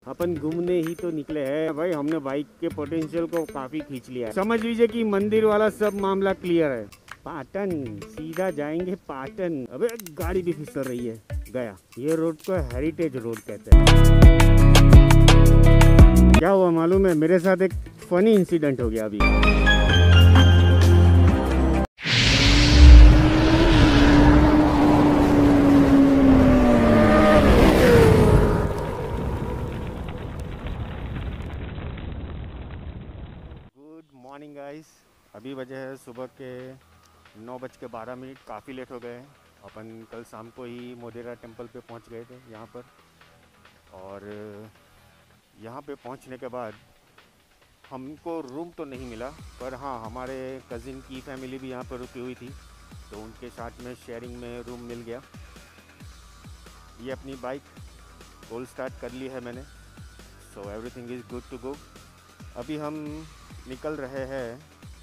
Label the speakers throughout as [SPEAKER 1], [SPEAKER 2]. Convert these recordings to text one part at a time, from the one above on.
[SPEAKER 1] अपन घूमने ही तो निकले हैं भाई। हमने बाइक के पोटेंशियल को काफी खींच लिया है। समझ लीजिए कि मंदिर वाला सब मामला क्लियर है। पाटन सीधा जाएंगे पाटन। अबे गाड़ी भी फिसल रही है। गया, ये रोड को हेरिटेज रोड कहते हैं। क्या हुआ मालूम है, मेरे साथ एक फनी इंसिडेंट हो गया अभी। मॉर्निंग गाइस, अभी बजे है सुबह के 9:12। काफ़ी लेट हो गए। अपन कल शाम को ही मोढेरा टेम्पल पे पहुंच गए थे यहाँ पर। और यहाँ पे पहुंचने के बाद हमको रूम तो नहीं मिला, पर हाँ हमारे कज़िन की फैमिली भी यहाँ पर रुकी हुई थी, तो उनके साथ में शेयरिंग में रूम मिल गया। ये अपनी बाइक कोल्ड स्टार्ट कर ली है मैंने, so everything is good to go. अभी हम निकल रहे हैं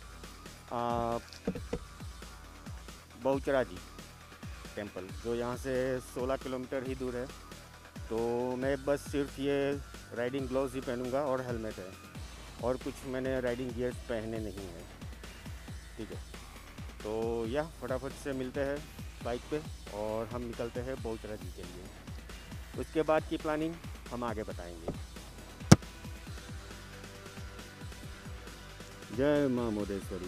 [SPEAKER 1] बहुचराजी टेम्पल, जो यहाँ से 16 किलोमीटर ही दूर है। तो मैं बस सिर्फ ये राइडिंग ग्लव्स ही पहनूंगा और हेलमेट है, और कुछ मैंने राइडिंग गियर्स पहने नहीं हैं। ठीक है, तो यह फटाफट से मिलते हैं बाइक पे और हम निकलते हैं बहुचराजी के लिए। उसके बाद की प्लानिंग हम आगे बताएंगे। जय माँ मोदेश्वरी।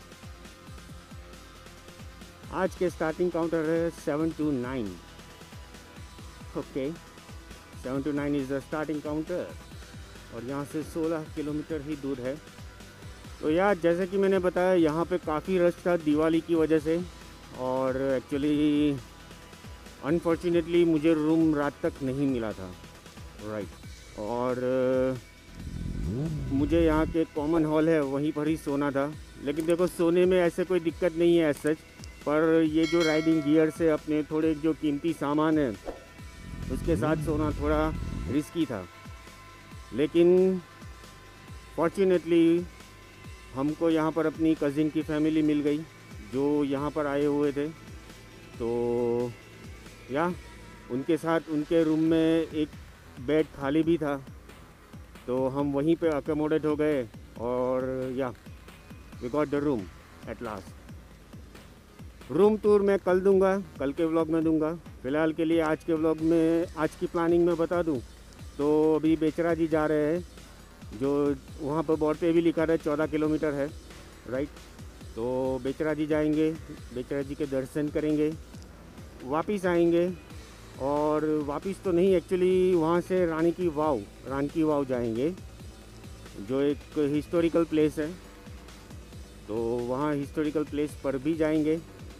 [SPEAKER 1] आज के स्टार्टिंग काउंटर है 7 to 9। Okay, 7 to 9 is the starting counter, और यहाँ से 16 किलोमीटर ही दूर है। तो यार जैसे कि मैंने बताया, यहाँ पे काफ़ी रश था दिवाली की वजह से, और एक्चुअली अनफॉर्चुनेटली मुझे रूम रात तक नहीं मिला था। राइट, और मुझे यहाँ के कॉमन हॉल है वहीं पर ही सोना था। लेकिन देखो, सोने में ऐसे कोई दिक्कत नहीं है सच, पर ये जो राइडिंग गियर से अपने थोड़े जो कीमती सामान है उसके साथ सोना थोड़ा रिस्की था। लेकिन फॉर्चुनेटली हमको यहाँ पर अपनी कज़िन की फैमिली मिल गई जो यहाँ पर आए हुए थे। तो या उनके साथ उनके रूम में एक बेड खाली भी था, तो हम वहीं पे अकोमोडेट हो गए, और या we got the room at last. Room tour मैं कल दूंगा, कल के व्लॉग में दूंगा। फ़िलहाल के लिए आज के व्लॉग में आज की प्लानिंग में बता दूं तो अभी बेचराजी जा रहे हैं, जो वहाँ पर बोर्ड पे भी लिखा है 14 किलोमीटर है। राइट, तो बेचराजी जाएंगे, बेचराजी के दर्शन करेंगे, वापस आएंगे। और वापस तो नहीं, एक्चुअली वहाँ से रानी की वाव जाएंगे, जो एक हिस्टोरिकल प्लेस है। तो वहाँ हिस्टोरिकल प्लेस पर भी जाएंगे,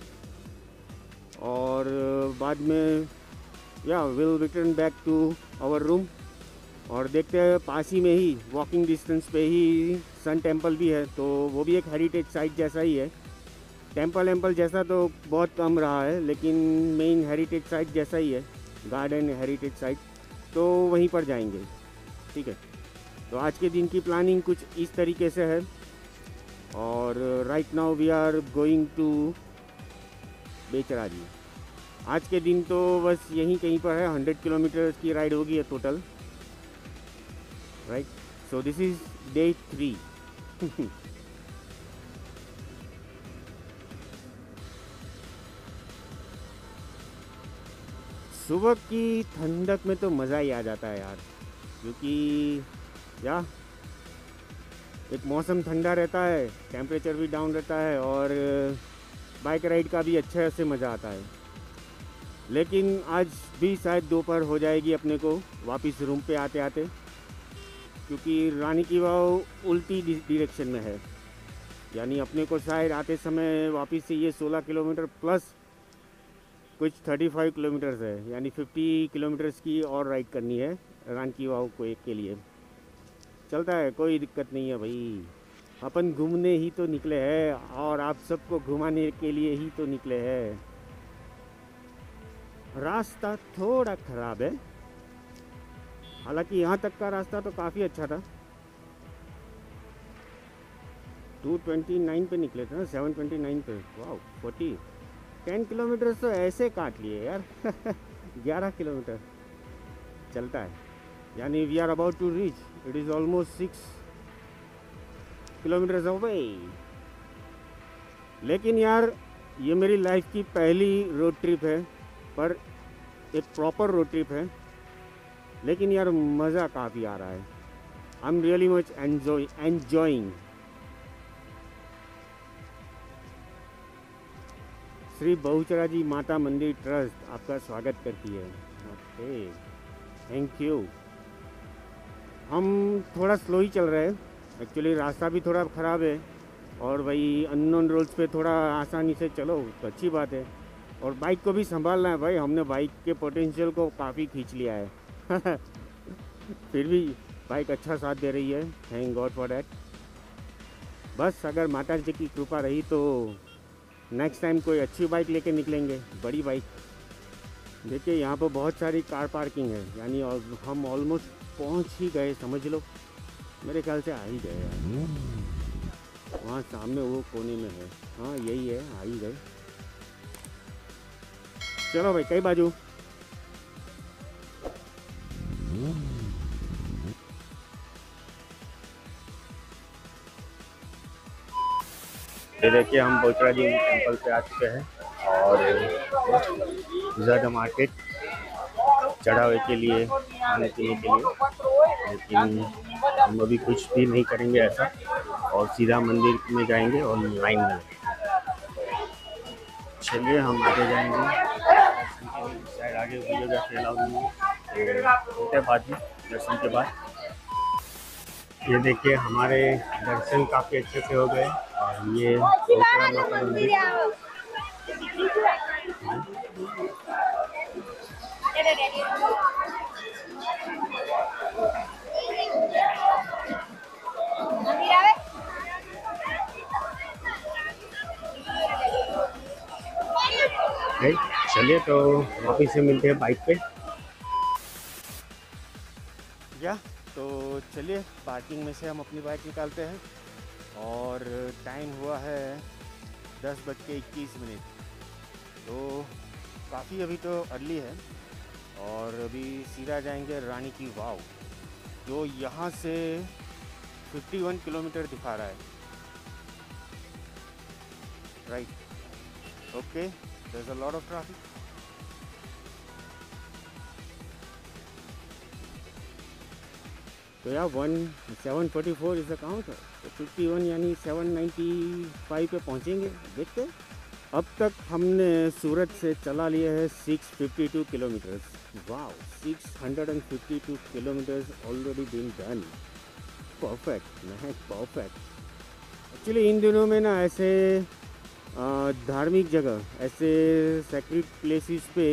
[SPEAKER 1] और बाद में या will return back to our room. और देखते हैं, पास ही में ही वॉकिंग डिस्टेंस पे ही सन टेम्पल भी है, तो वो भी एक हेरिटेज साइट जैसा ही है। टेम्पल जैसा तो बहुत कम रहा है, लेकिन मेन हेरिटेज साइट जैसा ही है, गार्डन हेरिटेज साइट, तो वहीं पर जाएंगे। ठीक है, तो आज के दिन की प्लानिंग कुछ इस तरीके से है। और right now we are going to Becharaji. आज के दिन तो बस यहीं कहीं पर है, 100 किलोमीटर की राइड होगी total. Right, so this is day 3। सुबह की ठंडक में तो मज़ा ही आ जाता है यार, क्योंकि या एक मौसम ठंडा रहता है, टेम्परेचर भी डाउन रहता है, और बाइक राइड का भी अच्छे से मज़ा आता है। लेकिन आज भी शायद दोपहर हो जाएगी अपने को वापस रूम पे आते आते, क्योंकि रानी की वाव उल्टी डायरेक्शन में है। यानी अपने को शायद आते समय वापस से ये 16 किलोमीटर प्लस कुछ 35 किलोमीटर्स है, यानी 50 किलोमीटर्स की और राइड करनी है रानी की वाव को एक के लिए। चलता है, कोई दिक्कत नहीं है भाई। अपन घूमने ही तो निकले हैं, और आप सबको घुमाने के लिए ही तो निकले हैं। रास्ता थोड़ा ख़राब है, हालांकि यहाँ तक का रास्ता तो काफ़ी अच्छा था। 229 पे निकले थे ना, 729 पे। वाह, 10 किलोमीटर तो ऐसे काट लिए यार। 11 किलोमीटर चलता है। यानी we are about to reach, it is almost 6 kilometres away. लेकिन यार ये मेरी लाइफ की पहली रोड ट्रिप है, पर एक प्रॉपर रोड ट्रिप है। लेकिन यार मज़ा काफ़ी आ रहा है। I am really much enjoying. Shri Bahuchara ji Mata Mandir trust आपका स्वागत करती है। Okay, thank you. हम थोड़ा स्लो ही चल रहे हैं, एक्चुअली रास्ता भी थोड़ा ख़राब है, और भाई अननोन रोड्स पे थोड़ा आसानी से चलो तो अच्छी बात है। और बाइक को भी संभालना है भाई, हमने बाइक के पोटेंशियल को काफ़ी खींच लिया है फिर भी बाइक अच्छा साथ दे रही है, थैंक गॉड फॉर डैट। बस अगर माता जी की कृपा रही तो नेक्स्ट टाइम कोई अच्छी बाइक लेके निकलेंगे, बड़ी बाइक। देखिए यहाँ पर बहुत सारी कार पार्किंग है, यानी हम ऑलमोस्ट पहुँच ही गए समझ लो, मेरे ख्याल से आ ही गए यार। वहाँ सामने वो कोने में है, हाँ यही है, आ ही गए। चलो भाई, कई बाजू। ये देखिए हम बहुचरा जी टेम्पल पे आ चुके हैं, और ज़्यादा मार्केट चढ़ावे के लिए, खाने पीने के लिए। लेकिन हम अभी कुछ भी नहीं करेंगे ऐसा, और सीधा मंदिर में जाएंगे और लाइन में। चलिए हम आगे जाएंगे, शायद आगे वीडियोग्राफी अलाउड नहीं है, तो होते बाद में दर्शन के बाद। ये देखिए हमारे दर्शन काफ़ी अच्छे से हो गए, और ये बहुचरा माता मंदिर। चलिए तो वापिस से मिलते हैं बाइक पे। या तो चलिए पार्किंग में से हम अपनी बाइक निकालते हैं, और टाइम हुआ है 10:21। तो काफ़ी अभी तो अर्ली है, और अभी सीधा जाएंगे रानी की वाव, जो यहाँ से 51 किलोमीटर दिखा रहा है। Right, okay, there's a lot of traffic. तो यार 744 इज़ द काउंट, तो 51 यानी 795 पे पहुँचेंगे। देखते हैं। अब तक हमने सूरत से चला लिया है 652 kilometres. Wow, 652 kilometres already been done. Perfect, Mehak perfect. Actually इन दिनों में ना ऐसे धार्मिक जगह, ऐसे सेक्रेड प्लेसेस पे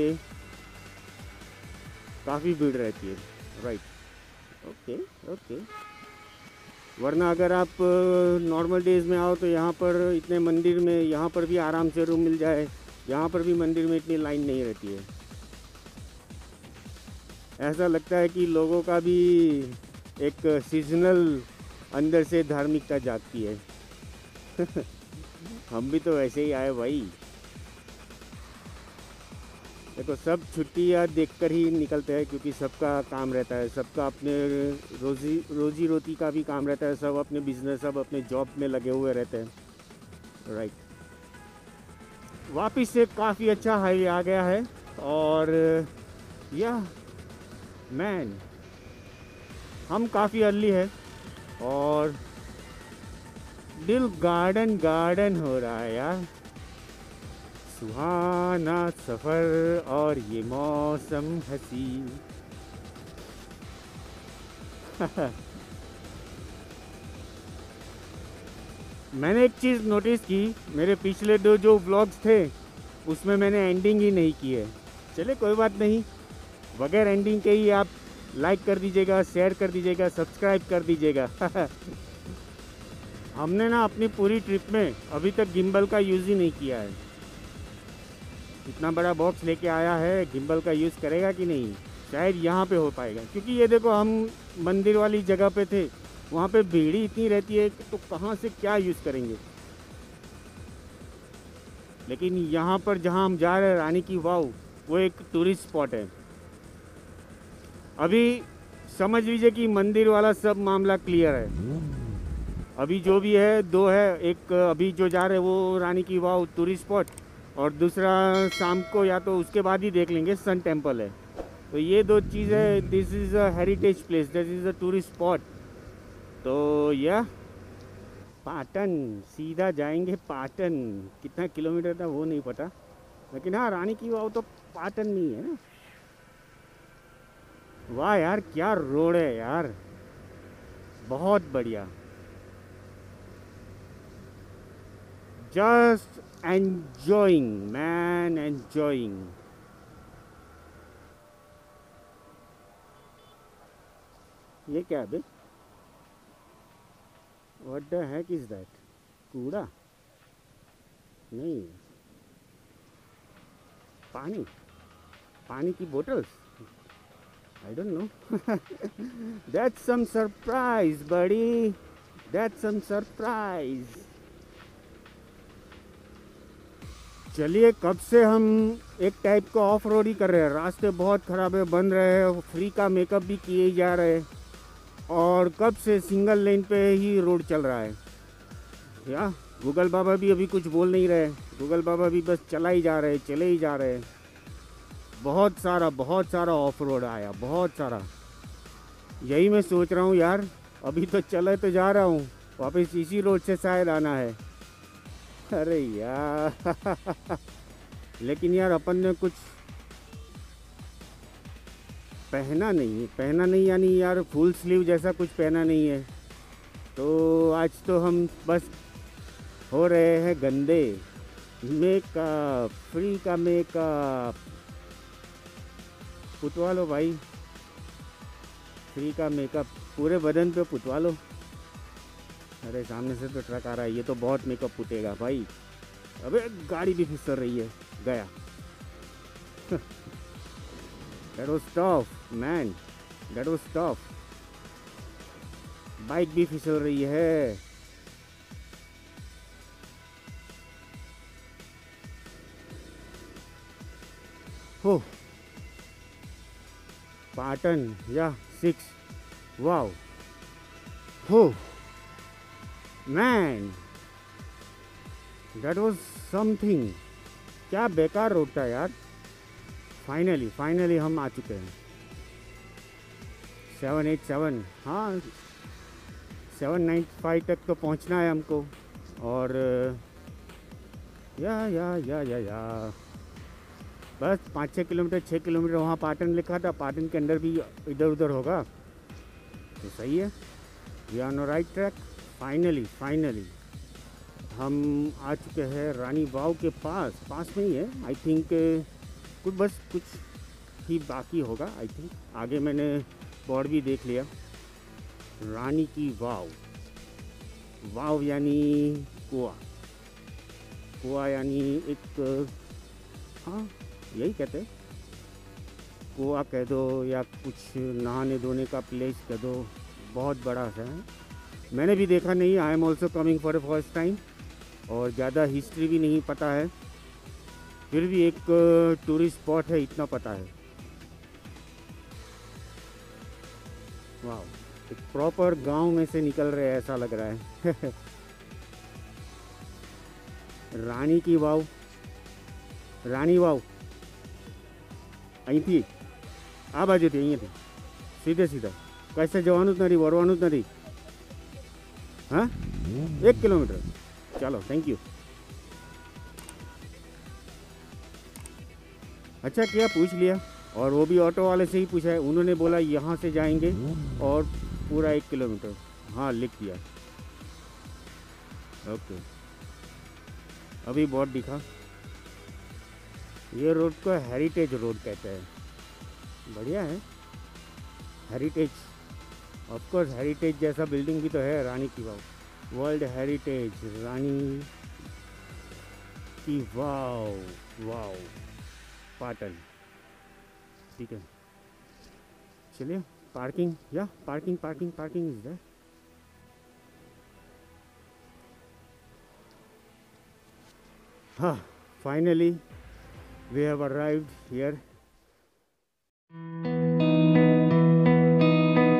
[SPEAKER 1] काफ़ी भीड़ रहती है। Right, okay okay. वरना अगर आप नॉर्मल डेज़ में आओ तो यहाँ पर इतने मंदिर में, यहाँ पर भी आराम से रूम मिल जाए, यहाँ पर भी मंदिर में इतनी लाइन नहीं रहती है। ऐसा लगता है कि लोगों का भी एक सीजनल अंदर से धार्मिकता जागती है हम भी तो ऐसे ही आए भाई। देखो सब छुट्टियाँ देखकर ही निकलते हैं, क्योंकि सबका काम रहता है, सबका अपने रोजी रोटी का भी काम रहता है, सब अपने बिजनेस, सब अपने जॉब में लगे हुए रहते हैं। राइट, वापिस से काफ़ी अच्छा हाईवे आ गया है, और यह मैन हम काफ़ी अर्ली है, और दिल गार्डन गार्डन हो रहा है यार। सुहाना सफ़र और ये मौसम हसी मैंने एक चीज़ नोटिस की, मेरे पिछले जो व्लॉग्स थे उसमें मैंने एंडिंग ही नहीं की है। चले कोई बात नहीं, बगैर एंडिंग के ही आप लाइक कर दीजिएगा, शेयर कर दीजिएगा, सब्सक्राइब कर दीजिएगा हमने ना अपनी पूरी ट्रिप में अभी तक गिम्बल का यूज़ ही नहीं किया है। इतना बड़ा बॉक्स लेके आया है, गिम्बल का यूज़ करेगा कि नहीं, शायद यहाँ पे हो पाएगा। क्योंकि ये देखो हम मंदिर वाली जगह पे थे, वहाँ पे भीड़ ही इतनी रहती है तो कहाँ से क्या यूज़ करेंगे। लेकिन यहाँ पर जहाँ हम जा रहे हैं रानी की वाव, वो एक टूरिस्ट स्पॉट है। अभी समझ लीजिए कि मंदिर वाला सब मामला क्लियर है। अभी जो भी है दो है, एक अभी जो जा रहे हैं वो रानी की वाव टूरिस्ट स्पॉट, और दूसरा शाम को या तो उसके बाद ही देख लेंगे सन टेम्पल है। तो ये दो चीज़ें, this is a heritage place, this is a tourist spot. तो यह पाटन सीधा जाएंगे। पाटन कितना किलोमीटर था वो नहीं पता, लेकिन हाँ रानी की वाव तो पाटन में ही है ना। वाह यार क्या रोड है यार, बहुत बढ़िया। Just enjoying man, enjoying. ये क्या है? What the heck is that? कूड़ा नहीं, पानी, पानी की बोतल्स। I don't know. That's some surprise, buddy. That's some surprise. चलिए, कब से हम एक टाइप का ऑफ रोड ही कर रहे हैं। रास्ते बहुत ख़राब है, बन रहे हैं, फ्री का मेकअप भी किए जा रहे हैं, और कब से सिंगल लेन पे ही रोड चल रहा है। या गूगल बाबा भी अभी कुछ बोल नहीं रहे, गूगल बाबा भी बस चला ही जा रहे, चले ही जा रहे। बहुत सारा ऑफ रोड आया, बहुत सारा। यही मैं सोच रहा हूँ यार, अभी तो चले तो जा रहा हूँ, वापस इसी रोड से शायद आना है। अरे यार लेकिन यार अपन ने कुछ पहना नहीं यानी यार फुल स्लीव जैसा कुछ पहना नहीं है। तो आज तो हम बस हो रहे हैं गंदे। मेकअप, फ्री का मेकअप पुतवा लो भाई, फ्री का मेकअप पूरे बदन पे पुतवा लो। अरे सामने से तो ट्रक आ रहा है, ये तो बहुत मेकअप पुतेगा भाई। अबे गाड़ी भी फिसल रही है, गया। That was tough man, that was tough। Bike भी फिसल रही है। हो पाटन या 6, वाओ। हो मैन, दैट वाज समथिंग। क्या बेकार रोड था यार। फाइनली हम आ चुके हैं 787। हाँ 795 तक तो पहुंचना है हमको। और या बस 5-6 किलोमीटर, 6 किलोमीटर वहाँ पाटन लिखा था, पाटन के अंदर भी इधर उधर होगा तो सही है। We are on right track. Finally हम आ चुके हैं रानी वाव के पास में ही है। आई थिंक कुछ ही बाकी होगा। आई थिंक आगे मैंने बोर्ड भी देख लिया, रानी की वाव यानी कुआ यानी एक, हाँ यही कहते हैं, कुआ कह दो या कुछ नहाने धोने का प्लेस कह दो। बहुत बड़ा सा है, मैंने भी देखा नहीं। I am also coming for the first time, और ज़्यादा हिस्ट्री भी नहीं पता है, फिर भी एक टूरिस्ट स्पॉट है इतना पता है। वाह, एक प्रॉपर गांव में से निकल रहे हैं ऐसा लग रहा है। रानी की वाव, रानी वाव અહીં આ બાજુથી અહીંયાથી सीधा कैसे જવાનું જ નથી, વળવાનું જ નથી। हाँ 1 किलोमीटर, चलो थैंक यू। अच्छा किया पूछ लिया, और वो भी ऑटो वाले से ही पूछा है, उन्होंने बोला यहाँ से जाएंगे और पूरा 1 किलोमीटर। हाँ लिख दिया, ओके। अभी बोर्ड दिखा, ये रोड को हेरिटेज रोड कहते हैं। बढ़िया है, हेरिटेज। ऑफ कोर्स हेरिटेज जैसा बिल्डिंग भी तो है रानी की वाव, वर्ल्ड हेरिटेज रानी की वाव पाटन। ठीक है चलिए, पार्किंग या पार्किंग इज देयर। हाँ finally we have arrived here।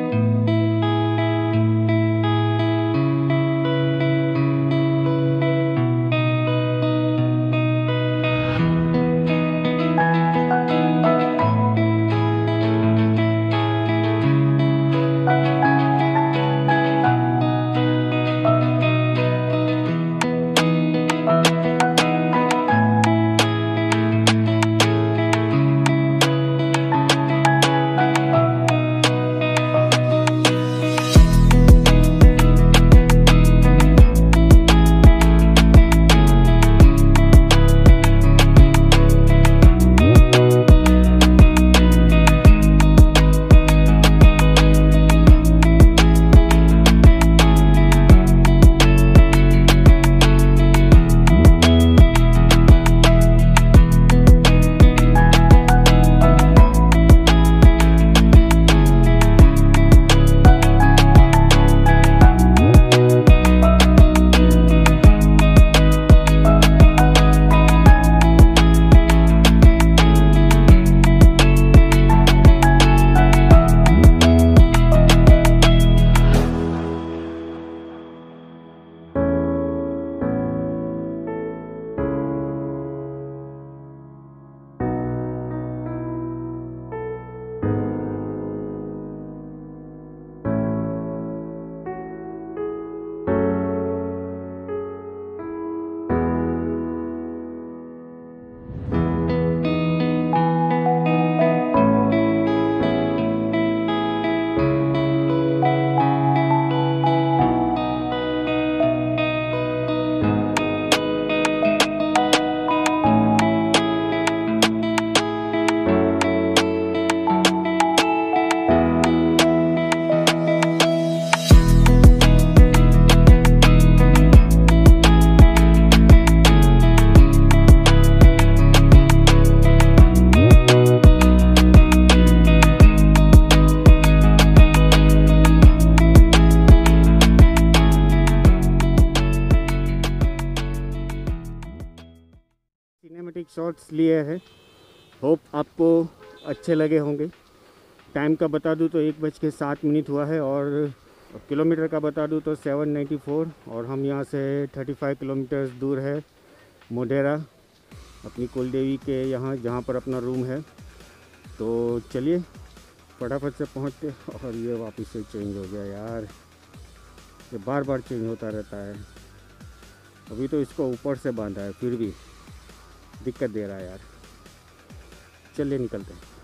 [SPEAKER 1] Cinematic shots लिए हैं। होप आपको अच्छे लगे होंगे। टाइम का बता दूं तो 1:07 हुआ है और किलोमीटर का बता दूं तो 794 और हम यहाँ से 35 किलोमीटर दूर है मोढेरा, अपनी कुल देवी के यहाँ जहाँ पर अपना रूम है। तो चलिए फटाफट से पहुँचते। और ये वापस से चेंज हो गया यार, ये बार बार चेंज होता रहता है। अभी तो इसको ऊपर से बांधा है फिर भी दिक्कत दे रहा है यार। चलिए निकलते हैं।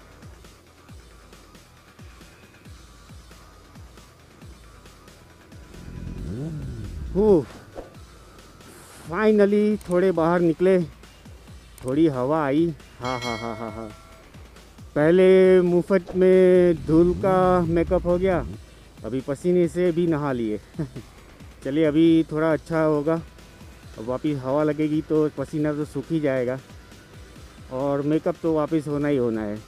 [SPEAKER 1] फाइनली थोड़े बाहर निकले, थोड़ी हवा आई। हाँ हाँ हाँ हाँ हाँ, पहले मुफ्त में धूल का मेकअप हो गया, अभी पसीने से भी नहा लिए। चलिए अभी थोड़ा अच्छा होगा। अब वापस हवा लगेगी तो पसीना तो सूख ही जाएगा और मेकअप तो वापस होना ही होना है।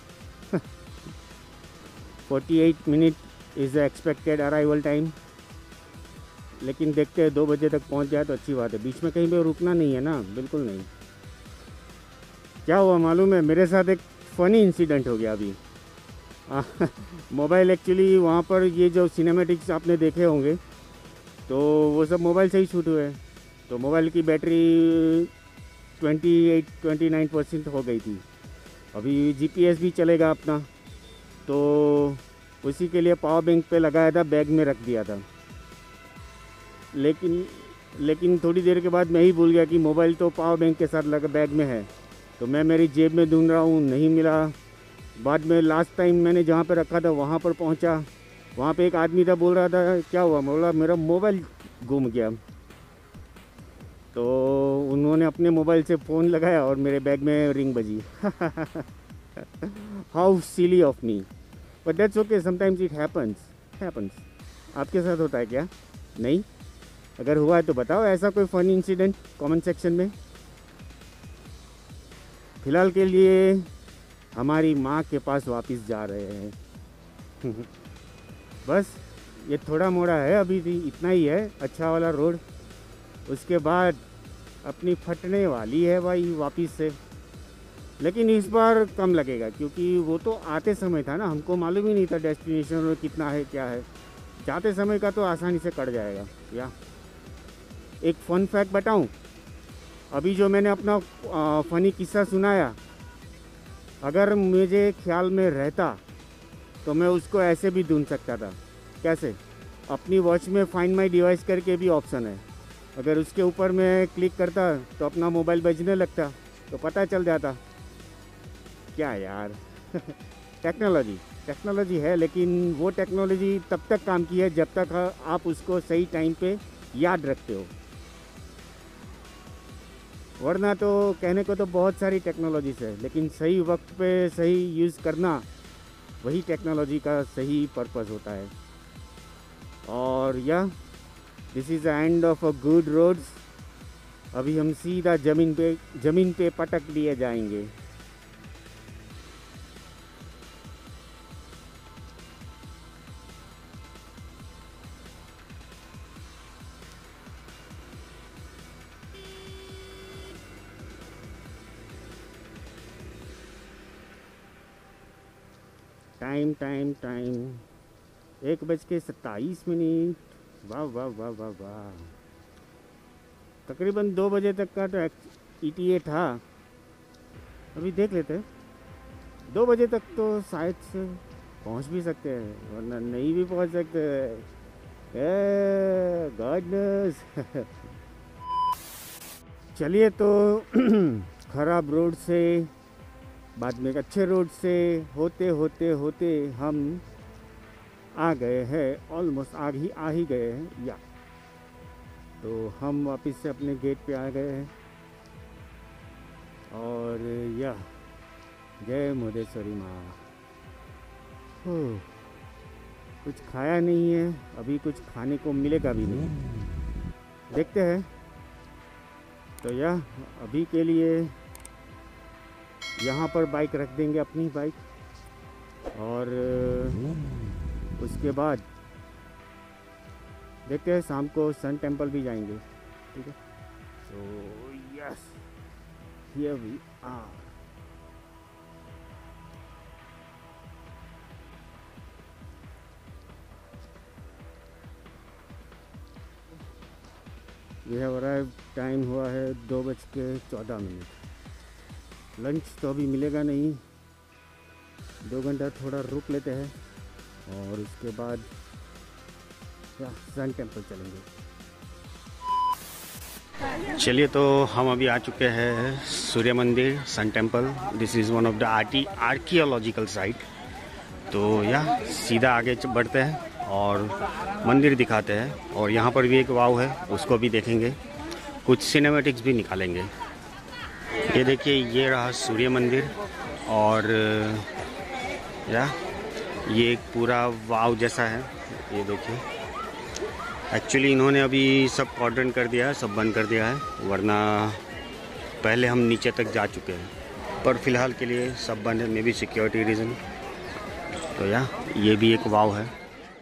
[SPEAKER 1] 48 minute is the expected arrival time, लेकिन देखते हैं 2 बजे तक पहुंच जाए तो अच्छी बात है। बीच में कहीं पे रुकना नहीं है ना, बिल्कुल नहीं। क्या हुआ मालूम है, मेरे साथ एक फ़नी इंसिडेंट हो गया अभी। मोबाइल एक्चुअली वहाँ पर ये जो सिनेमैटिक्स आपने देखे होंगे तो वो सब मोबाइल से ही शूट हुए हैं। तो मोबाइल की बैटरी 29% हो गई थी। अभी जीपीएस भी चलेगा अपना, तो उसी के लिए पावर बैंक पे लगाया था, बैग में रख दिया था। लेकिन थोड़ी देर के बाद मैं ही भूल गया कि मोबाइल तो पावर बैंक के साथ लगा बैग में है। तो मैं मेरी जेब में ढूंढ रहा हूँ, नहीं मिला। बाद में लास्ट टाइम मैंने जहाँ पे रखा था वहाँ पर पहुँचा, वहाँ पे एक आदमी था, बोल रहा था क्या हुआ, बोला मेरा मोबाइल गुम गया। तो उन्होंने अपने मोबाइल से फ़ोन लगाया और मेरे बैग में रिंग बजी। How silly of me, but that's okay, sometimes it happens. आपके साथ होता है क्या? नहीं? अगर हुआ है तो बताओ ऐसा कोई फ़नी इंसिडेंट कमेंट सेक्शन में। फ़िलहाल के लिए हमारी माँ के पास वापस जा रहे हैं। बस ये थोड़ा मोड़ा है, अभी भी इतना ही है अच्छा वाला रोड, उसके बाद अपनी फटने वाली है भाई वापस से। लेकिन इस बार कम लगेगा क्योंकि वो तो आते समय था ना, हमको मालूम ही नहीं था डेस्टिनेशन कितना है क्या है। जाते समय का तो आसानी से कट जाएगा। या एक फ़न फैक्ट बताऊं, अभी जो मैंने अपना फ़नी किस्सा सुनाया, अगर मुझे ख्याल में रहता तो मैं उसको ऐसे भी ढूंढ सकता था। कैसे? अपनी वॉच में फाइंड माय डिवाइस करके भी ऑप्शन है, अगर उसके ऊपर मैं क्लिक करता तो अपना मोबाइल बजने लगता तो पता चल जाता। क्या यार। टेक्नोलॉजी है, लेकिन वो टेक्नोलॉजी तब तक काम की है जब तक आप उसको सही टाइम पे याद रखते हो, वरना तो कहने को तो बहुत सारी टेक्नोलॉजीज है, लेकिन सही वक्त पे सही यूज़ करना वही टेक्नोलॉजी का सही पर्पस होता है। और या this is the end of a good roads. अभी हम सीधा ज़मीन पे पटक लिए जाएंगे। टाइम 1:27। वाह वाह वाह वाह वाह, तकरीबन 2 बजे तक का तो ETA था। अभी देख लेते हैं, 2 बजे तक तो शायद से पहुंच भी सकते हैं, वरना नहीं भी पहुंच सकते। गॉडनेस। चलिए तो खराब रोड से बाद में एक अच्छे रोड से होते होते होते हम आ गए हैं, ऑलमोस्ट आ ही गए हैं। या तो हम वापस से अपने गेट पे आ गए हैं। और या जय मुदेश्वरी माँ। कुछ खाया नहीं है, अभी कुछ खाने को मिलेगा भी नहीं, देखते हैं। तो या अभी के लिए यहाँ पर बाइक रख देंगे, अपनी बाइक, और उसके बाद देखते हैं, शाम को सन टेम्पल भी जाएंगे। ठीक है, तो yes here we are. We have arrived. Time हुआ है 2:14। लंच तो अभी मिलेगा नहीं, 2 घंटा थोड़ा रुक लेते हैं और उसके बाद सन टेम्पल चलेंगे। चलिए, तो हम अभी आ चुके हैं Surya Mandir, sun temple. This is one of the archaeological site. तो यह सीधा आगे बढ़ते हैं और मंदिर दिखाते हैं, और यहाँ पर भी एक वाव है, उसको भी देखेंगे, कुछ सिनेमैटिक्स भी निकालेंगे। ये देखिए, ये रहा सूर्य मंदिर, और ये एक पूरा वाव जैसा है। ये देखिए, एक्चुअली इन्होंने अभी सब कॉर्डन कर दिया है, सब बंद कर दिया है, वरना पहले हम नीचे तक जा चुके हैं, पर फिलहाल के लिए सब बंद है, मे बी सिक्योरिटी रीज़न। तो ये भी एक वाव है।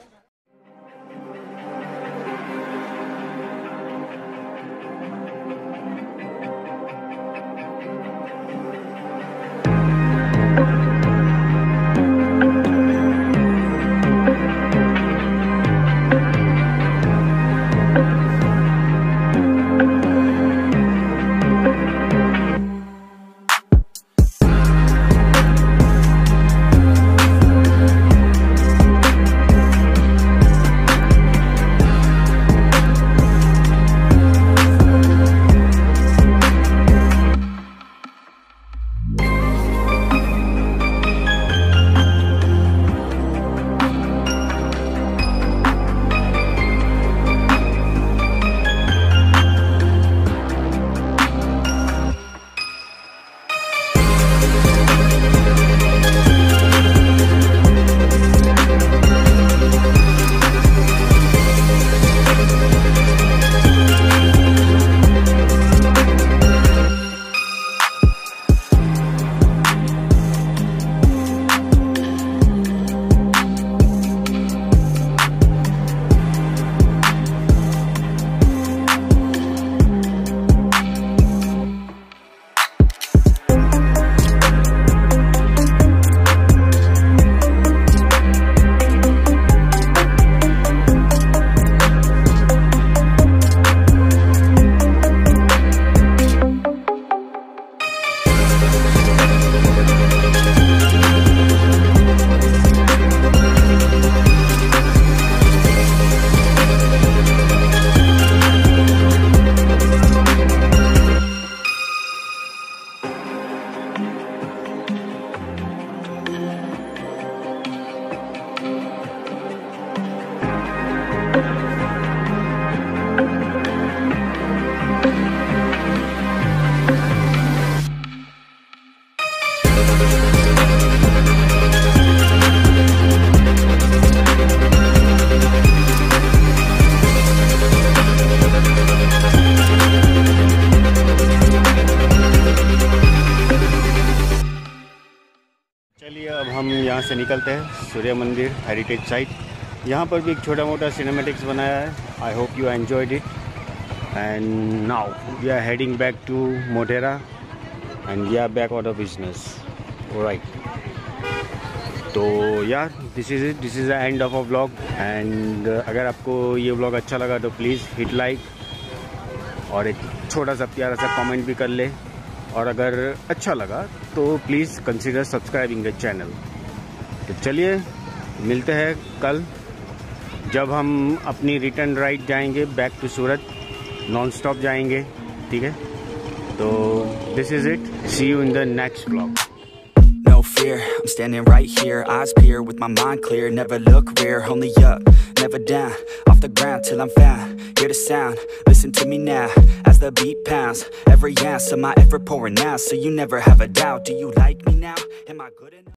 [SPEAKER 1] अब हम यहाँ से निकलते हैं सूर्य मंदिर हेरिटेज साइट। यहाँ पर भी एक छोटा मोटा सिनेमैटिक्स बनाया है। I hope you enjoyed it and now we are heading back to Motera and we are back out of business. Alright, तो यार this is it, this is the end of a vlog. And अगर आपको ये vlog अच्छा लगा तो please hit like और एक छोटा सा प्यारा सा कमेंट भी कर ले, और अगर अच्छा लगा तो please consider subscribing the channel. तो चलिए मिलते हैं कल, जब हम अपनी रिटर्न राइड जाएंगे back to Surat, non stop जाएंगे, ठीक है। तो this is it, see you in the next vlog.
[SPEAKER 2] No fear, I'm standing right here, eyes peer with my mind clear, never look rear, only up, never down, off the ground till I'm found, hear the sound, listen to me now, as the beat pounds, every ounce of my effort pouring out, so you never have a doubt, do you like me now, am I good enough?